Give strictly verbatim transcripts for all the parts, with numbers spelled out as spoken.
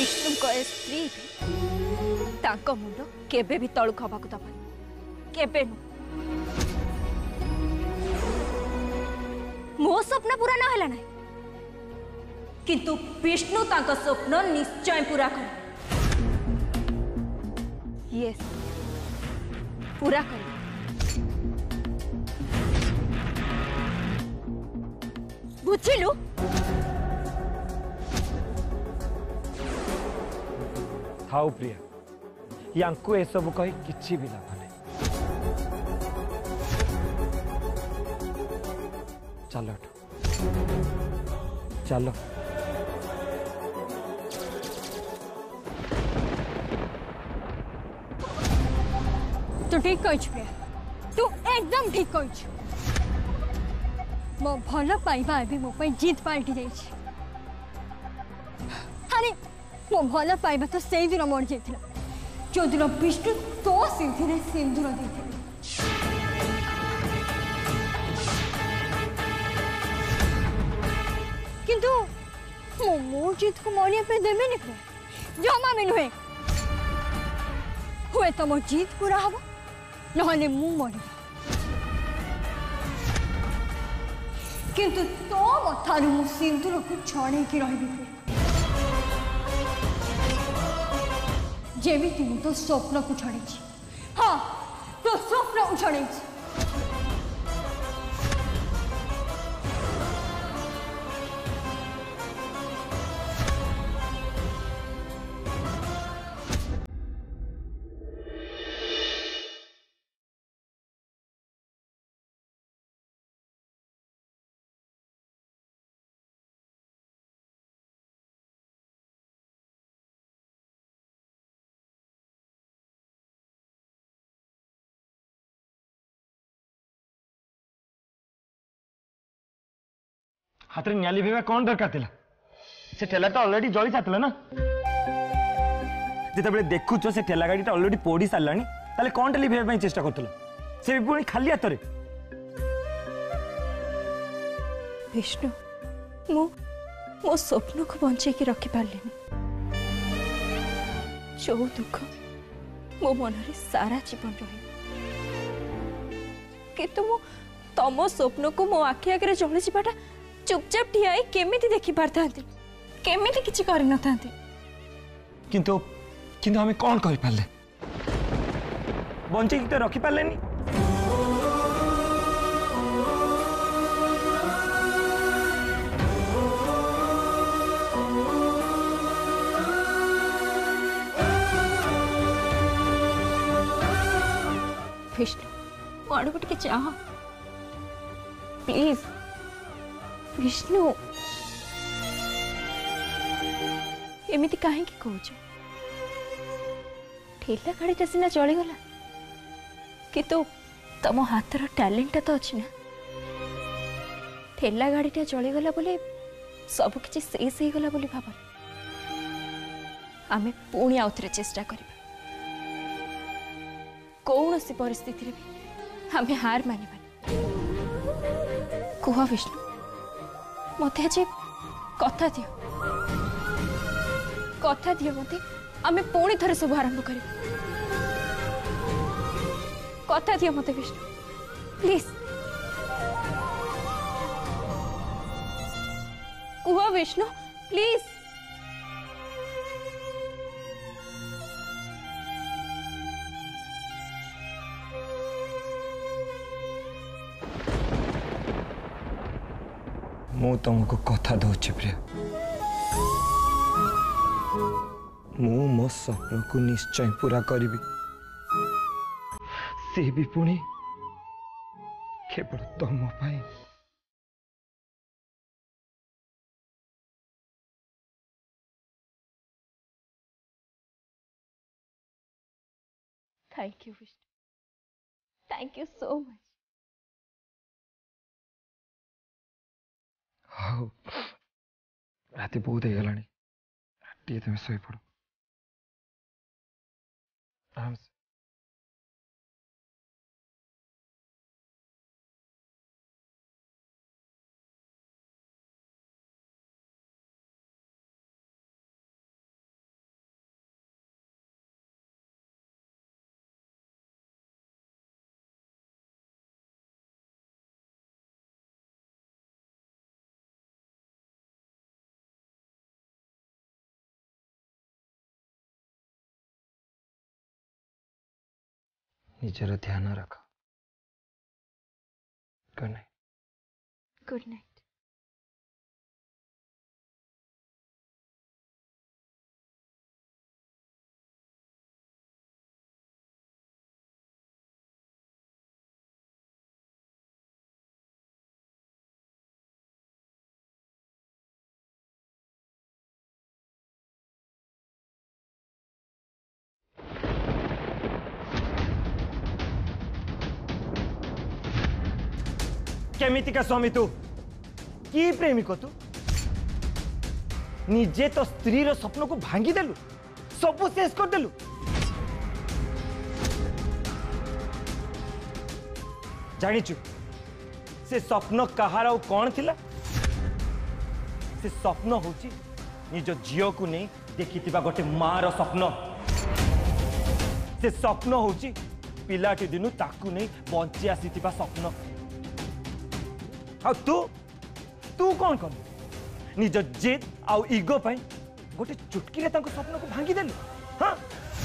विष्णु को ए स्त्री भी तांको मुंड केबे भी तळु खबाकु दबनी केबे नु मो स्वप्न पूरा न हैला नाही किंतु विष्णु तांको स्वप्न निश्चय पूरा कर यस पूरा कर बुझिलु थाउ प्रिया यांकु ए सब कही किछि भी लाभ नहीं चलो चलो तू ठीक कह प्रिया तू एकदम ठीक कह मो भल पाइबा अभी मो पे जीत पाल्टी जाइछि अरे मो भल पाइबा तो से दिन मर जाइथिला जो दिन विष्णु तो सिंधुरे सिंदूर देथिले किंतु मो मो जीत को मरिया पे देबे नि प्रिया जमा में नुहे हुए तो मो जीत पूरा हबो नहले मु मरि किंतु तो मथारू मु सिंदूर को छणे की रहिबी जेमिति मु तो स्वप्न को छणे हाँ तो स्वप्न को छणे हाथ में नियाली भेवा कौन दरकार थिला से ठेला तो ऑलरेडी जली जातला ना जेते बेले देखुचो से ठेला गाड़ी ऑलरेडी पोड़ी सारलानी ताले कौन टेली भेवा चेष्टा करतलो से भी पुणी खाली हाथ रे विष्णु मो मो स्वप्न को बंचे की रखी पारलिनी जो दुख मो मन रे सारा जीवन रही किंतु मो तम स्वप्न को मो आखि आगे जली जाटा चुपचाप ठिया केमिति देखि पारता केमिति किछि करि न थांती किंतु किंतु हमें कौन कहि पाले बंचे की तो रखी पालेनी विष्णु माड़ के चाह प्लीज विष्णु एमिति कहीं कौच ठेला गाड़ी सीना चलीगला किंतु तम हाथर टैलेंट तो अच्छी ना ठेला गाड़ी चलीगला बोले सब किसी शेष हो गला बोली भाव आमे पुणी आउ थे चेष्टा करिबा कौन सी परिस्थिति रे भी आमे हार मानिबा कुह विष्णु मत आज कथा दियो कथा दियो मत आमे पुणी थरे सब आरंभ कर कथा दियो मत विष्णु प्लीज कुह विष्णु प्लीज मु तुमको कथा दौची प्रिया मु मो स्वप्न को निश्चय पूरा करी से भी पुणी केवल तुम पाई thank you Vishnu thank you so much हाँ रात बहुत हो गलानी टी तुम शोई पड़ आराम से निजर ध्यान रख। Good night. Good night. केमितिका स्वामी तू की प्रेमिक तू निजे तो स्त्री रो स्वप्न को भांगी देलु सब शेष कर देलु। जानिचु से स्वप्न कहार आ कौन थिला? से स्वप्न होची निज झियो को नहीं देखिथिबा गोटे माँ रो स्वप्न। से स्वप्न होची पिलाटी दिनु ताकू नहीं बंची आसीथिबा स्वप्न। आ तू तू कौन कर निज जिद आउ इगो पाई गोटे चुटकी स्वप्न को भांगी देलु। हाँ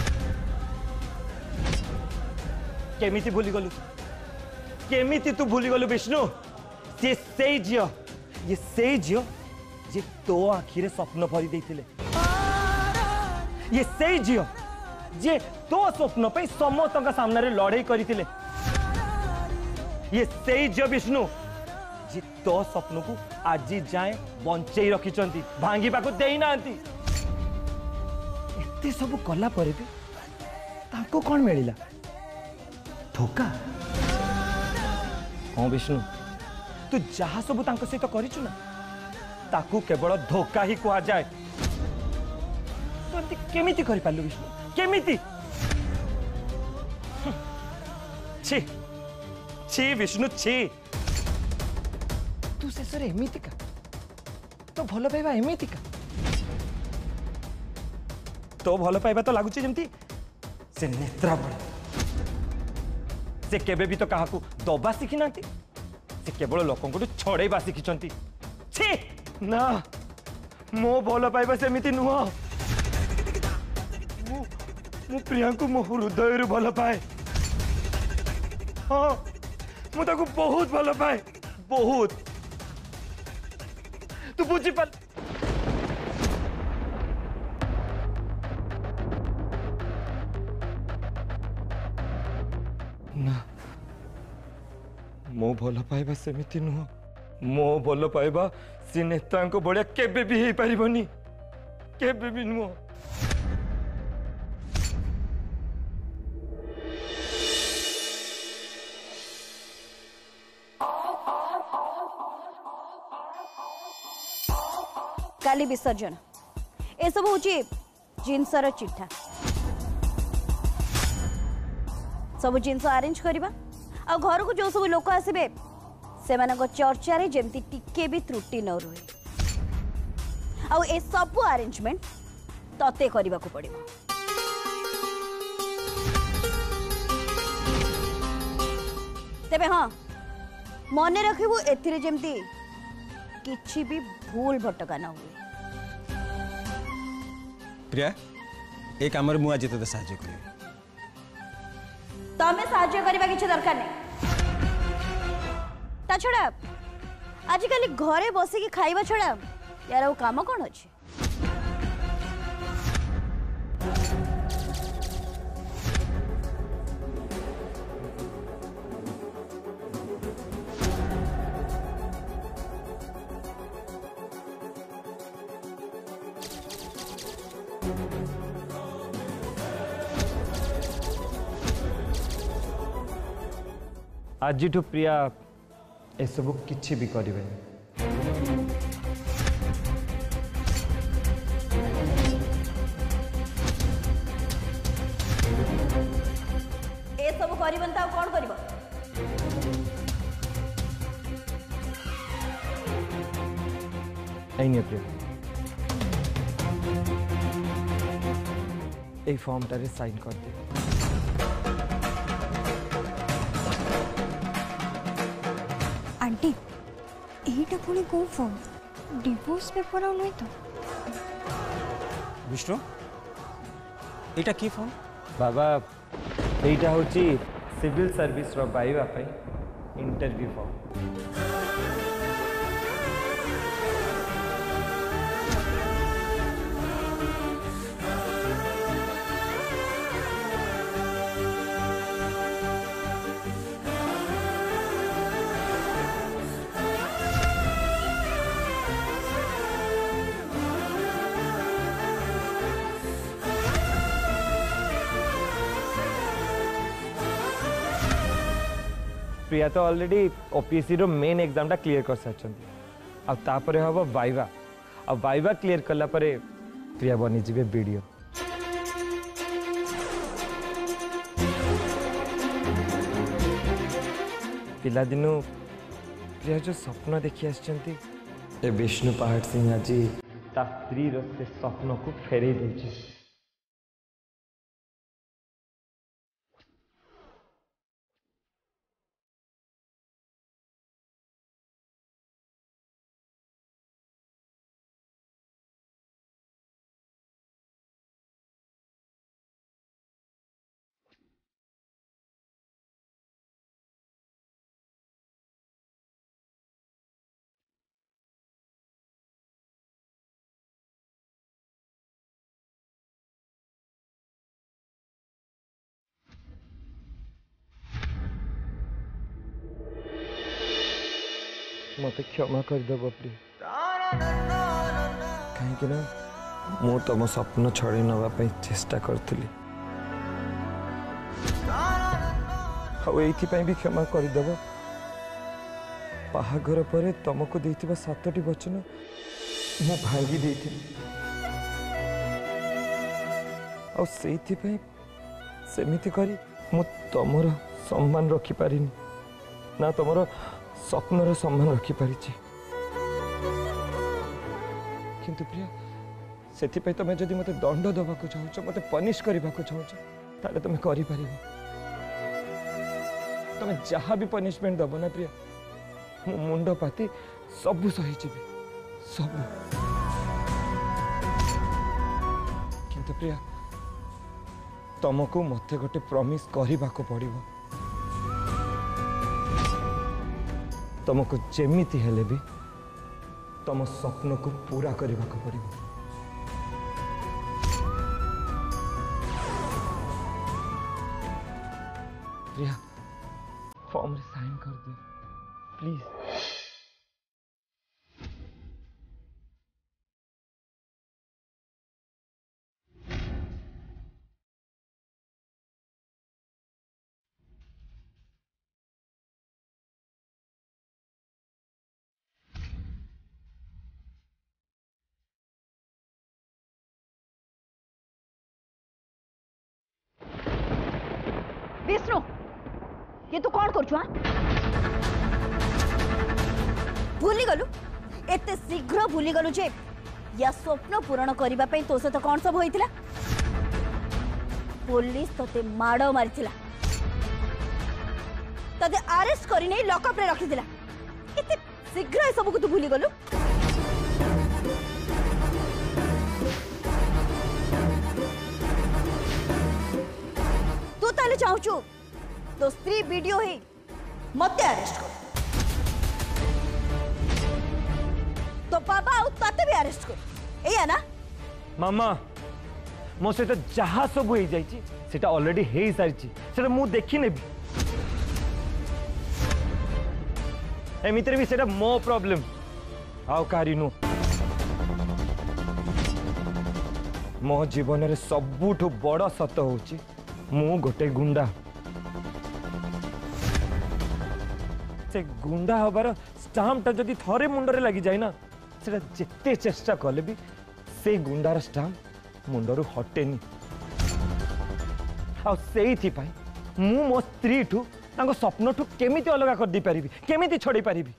केमिति भूली गलु केमिति तू भूली गलु विष्णु? से से झियो ये से झियो जे तो आखिरे स्वप्न भरी देथिले। ये से झियो जे तो स्वप्न पे समस्त सामने रे लड़ाई करथिले। ये से झियो विष्णु जी तो स्वप्न को आज जाए बंचई रखिंट भांगी पाक देना एते सब कला पर भी ताको कौन मिला? धोखा। हाँ विष्णु तू जहा सब सहित करिचु ना ताकू केवल धोखा ही कहा जाए। तो केमिति करि पालु विष्णु? केमिति? छी छी विष्णु छी। तू शेष एमितिका तो भल पाइबा एमितिका तो भल पाइबा तो लगुच जमती से नेत्रा बड़ा से केबे भी तो कहा दबा शिखी ना से केवल लोक छड़ेबा शिखी। छी ना मो भल पाइबा सेमिति नुह। मु प्रिया को मो हृदय भल पाए। हाँ मु ताको बहुत भल पाए बहुत। तू बुझी पाल ना मो भल पाइबा सेमिति नुह। मो भल पाइबा से नेता बड़िया केबे भी हो पारिबनी केबे भी नुह। काली विसर्जन ए सब हूँ जिनसर चिठा सब जिनस अरेंज करवा आ घर को जो सब लोक आसबे से चर्चा रे जेमती टिके भी त्रुटि न रहे आ ए सब अरेंजमेंट तते करबा को पड़िबो। तेबे हाँ मने रखिबु एथिरे जेमती किछि भी भूल भटका न हुए। प्रिया एक आमर मु आज तते साहाय्य करिवे। तमे साहाय्य करबा किछि दरकार नै। ता छड़ा आजिकल घरे बसी की खाइबा छड़ा यार वो काम कौन अच्छे? आज प्रिया ए सब किछि भी करिवे। ए सब करिबन ता कोन करिवो? नहीं प्रिया ए फॉर्म टारे साइन कर दे। आंटी एटा पुणी को फॉर्म डिवोर्स पेपर आ नहीं तो विष्णु एटा की फॉर्म? बाबा एटा होची सिविल सर्विस रो बाइवा पाई इंटरव्यू फॉर्म। प्रिया तो ऑलरेडी ओपीएससी रो मेन एग्जाम टा क्लियर कर सारछंती आ तापरे हबो वाइवा आ वाइवा क्लियर करला परे प्रिया बनी जिवे वीडियो। पिला दिनु प्रिया जो स्वप्न देखि आछंती ए विष्णु पहाड़ सिंह आज ता स्त्री रो से स्वप्न को फेरे देछि। मत क्षमा करदेव प्रिय कहीं मु तुम स्वप्न छड़े नापी चेष्टा करी भी क्षमा करदेव। बाहाघर पर तुमको देथिबा सातटी वचन मु भांगी देथि आ सेइथि सेमिति करी मु तुमर सम्मान रखी पारिनी ना तुमर स्वप्नर सम्मान रखी पारि। किंतु प्रिया से तुम जदि मत दंड दबा चाहो मत पनिश करने को चाहो ताले तुम करि परिबो। तुम जहाँ भी पनिशमेंट दब ना प्रिया मु मुंड पाती सबु सही जीवी सब। किंतु प्रिया तुमको मत गोटे प्रॉमिस करने को पड़िबो तुमको जेमिति हेले भी तुम स्वप्न को पूरा करने को पड़िबो। प्रिया फॉर्म रे साइन कर दे प्लीज। विष्णु ये तू कौन कर भूली गलु एते शीघ्र भूली गलु जे या स्वप्न पूरण करबा पई तो से तो कौन सब होइतिला। पुलिस तोते माड़ मारिथिला तते अरेस्ट करी नै लॉकअप रे रखिथिला एते शीघ्र ए सब को तू भूली गलु। तू ताले चाहूचु तो स्त्री वीडियो ही मते अरेस्ट कर तो बाबा आउ तते भी अरेस्ट कर एया ना। मामा मो से तो जहा सब हो जाइछि सेटा ऑलरेडी हे सारिछि सेटा मु देखि नेबी एमितरे भी सेटा मो प्रॉब्लम आउ कारी नु। मो जीवन रे सबुठु बड़ सत होछि मु गोटे गुंडा। से गुंडा हबार स्टाम्पटा जदि थरे मुंडरे लगी जाए ना सेटा जेते चेष्टा कले भी से गुंडार स्टाम्प मुंडरू हटेनी। आ सेइथि पई मु मो स्त्री ठू तांको स्वप्न ठू केमिति अलगा कर दी परिबी केमिति छोड़ी परिबी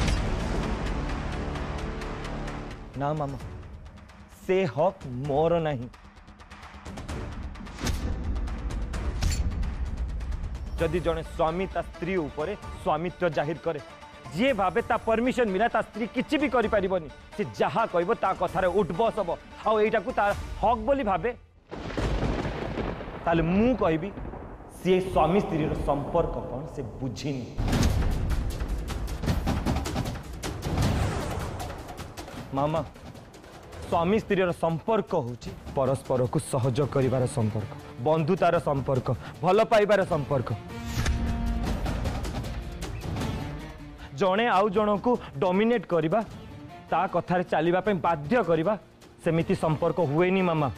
ना मामा से हक मोर नहीं। जदि जने स्वामी ता स्त्री ऊपर स्वामित्व जाहिर करे जे भावे ता परमिशन मिला ता स्त्री किछि भी करि परिबनी से जहा कहबो ता कथारे उठ बस हबो आ एटा को ता हक बोली भावे ताले मु कहबी सी स्वामी स्त्री संपर्क कौन से बुझीनी। मामा स्वामी स्त्री संपर्क होची परस्पर को सहयोग करिवार संपर्क, बंधुतार संपर्क, भल पाइबार संपर्क। जणे आउ जण को डोमिनेट करिबा, ता कथार चलिबा पे बाध्य करिबा, सेमिति संपर्क हुएनी मामा।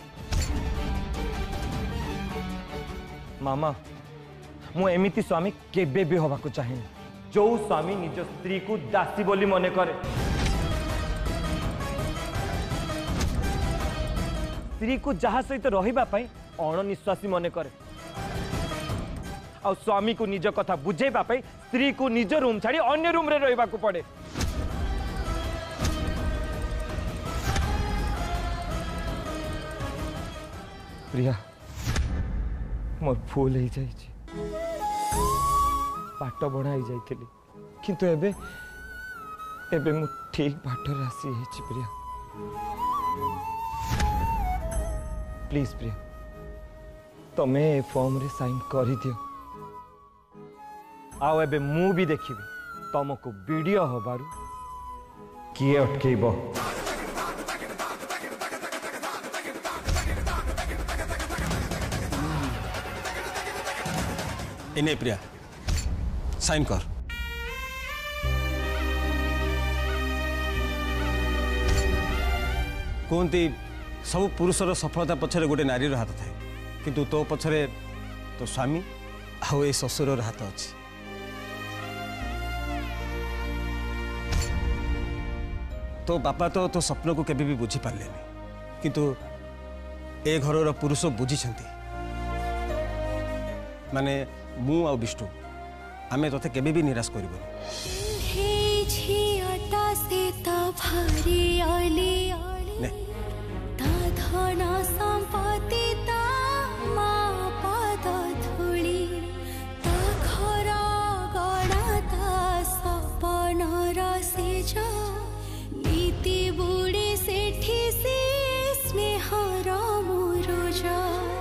मामा मु एमिति स्वामी केबे भी होबाकू चाहेनी, जो स्वामी निज स्त्री को दासी बोली मने करे, स्त्री को जहा सहित रहिबा पई अणनिश्वासी मने करे, आ स्वामी को निज कथा बुझेबा पई स्त्री को निज रूम छाड़ी अन्य रूम रे रहिबा को पड़े। प्रिया मोर भूल हो जाइए, बाट बढ़ाई जाइली, किंतु एबे एबे मु ठीक बाटर आसी है। प्रिया प्लीज प्रिया तमे ए फॉर्म रे साइन करी दियो, आओ एबे मु भी देखिबी तुमको वीडियो होबारु किए अटकेइबो। इने प्रिया साइन कर। कहते सब पुरुषर सफलता पछरे गोटे नारी हाथ थाए, किंतु तो पछरे तो स्वामी आउ ए ससुर हाथ अच्छी। तो बापा तो तो स्वप्न को केबे भी बुझी पारे, किंतु ए घर पुरुष बुझी माने मु आ विष्णु आमे तोते केबे भी निराश करिबो। हे झियाटा से ता भारी आली ने ता धन संपत्ति ता मा पाद धूली ता घर गड़ा ता सपन रसे जा नीति बुड़ी सेठी से स्नेह र मुरुजा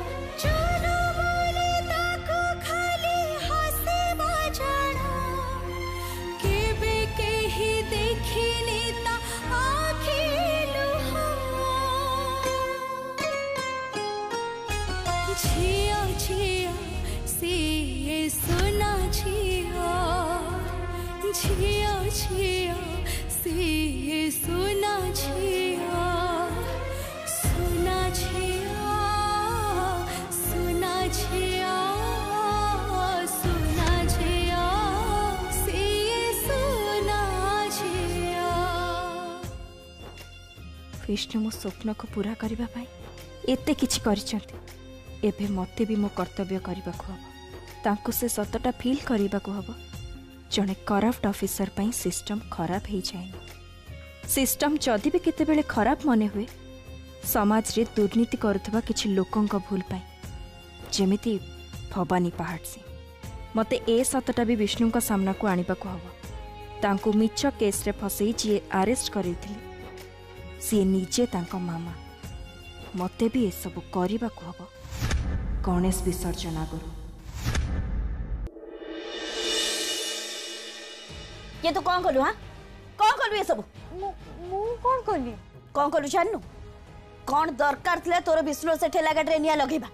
झिया झिया से सुना झिया सुना झिया सुना झिया सुना झिया से सुना झिया। विष्णु मो स्वप्न को पूरा करबा पाई एते किछि करिसंती, एबे मते भी मो कर्तव्य करबा को हबो, तांको से सतटा फील करबा को हबो। जड़े करप्ट ऑफिसर पाई सिस्टम खराब हो जाए, सिस्टम जदि भी केते बेले खराब मने हुए समाज रे दुर्नीति करुवा किछि लोकों का भूल पाई, जेमिति भवानी पहाड़ सिंह। मते ए सतटा भी विष्णु का सामना को आनिबा को हबो। तांको मिछ केस रे फसई जी अरेस्ट करिथिले सी निजे तांको मामा। मते भी ए सब करिबा को हबो गणेश विसर्जन आगुरु। ये तो कौन कलु? हाँ कौन कलु ये सब? मु कौन कली? कौन कलु जाननु? कौन दरकार थिला तोर विष्णु से ठेला गाड़ी निया लगेबा?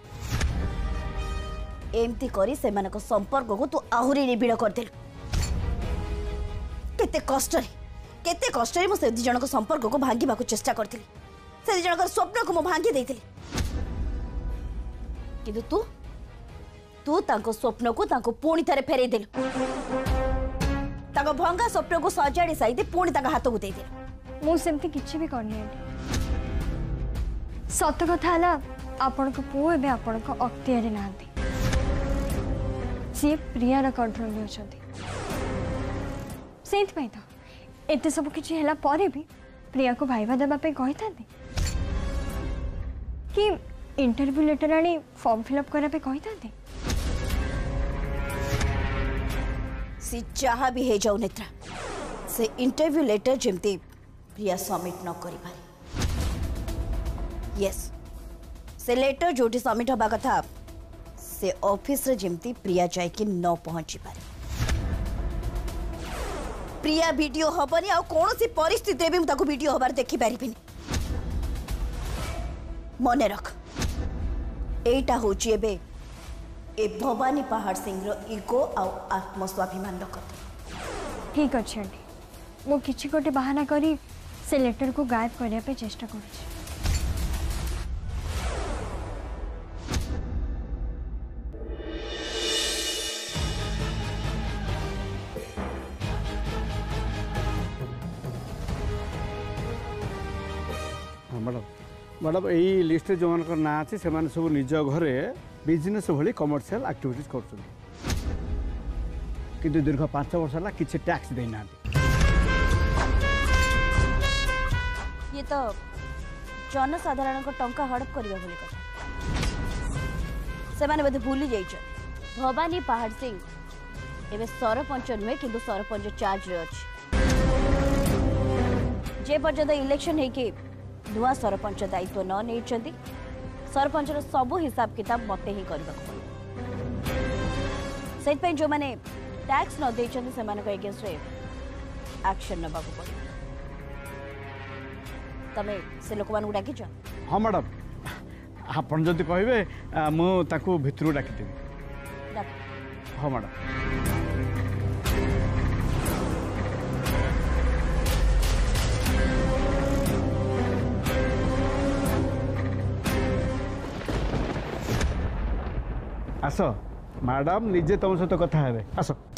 एमती करी से माने को संपर्क को तू आहुरी निबिड़ कर देलु। केते कष्ट रे केते कष्ट रे मो से दि जण को संपर्क को भांगीबा को चेष्टा करथिली, से दि जण को स्वप्न को मो भांगी देथिली, किंतु तू तू तांको स्वप्न को तांको पूणी थरे फेरै देलु। ताको भंगा स्वप्न को सजाड़ी साइदे पुणी ताको हाथ को दे दे। मु सेमती किछि भी करनी सत कथा हला आपण को पु एबे आपण को अक्तियारी नांती, सी प्रिया रा कंट्रोल में अछंती। सेत पई तो एते सब किछि हला परे भी प्रिया को भाईवा देबा पे कहि थांती कि इंटरव्यू लेटर आनी फॉर्म फिलअप करा पे कहि थांती। सी जहाँ भी है जाऊ नेत्रा से इंटरव्यू लेटर जेमती प्रिया सबमिट न करि पारे। यस से लेटर जोटी सबमिट हबा कथा से ऑफिस रे जेमती प्रिया जाए कि न पहुंची पारे प्रिया वीडियो हबनी आ कौन सी परिस्थिति रे भी मुझे वीडियो हबार देखि पारिबिनी मन रख एटा होची एबे ए भवानी पहाड़ सिंह रो इगो आ आत्मस्वाभिमान कथा ठीक अच्छे आंटी मु किछि गोटे बहाना करी से लेटर को गायब करने पे चेष्टा करूँ मैडम मैडम यही लिस्ट जो मान ना अच्छे से सब निज घरे बिजनेस भली कमर्शियल एक्टिविटीज कर कि दीर्घ पांच वर्ष है किसी टैक्स देना ये तो जनसाधारण को टंका हड़प करबा भली कथा से माने बदे भूली जाइछ भवानी पहाड़ सिंह एबे सरपंच नुहे किंतु सरपंच चार्ज रे अछि जे पर्यंत इलेक्शन है कि नुआ सरपंच दायित्व न नहीं सरपंच सब हिसाब किताब मते ही करबा से जो माने टैक्स न देछन से माने अगेंस्ट रे एक्शन नबा को पड़े तमे से लोक मान डाकी छ हाँ मैडम आपन जदि कहबे मु ताकू भितरु डाकी देबी हाँ मैडम आस मैडम निजे तुम सहित कथा है आस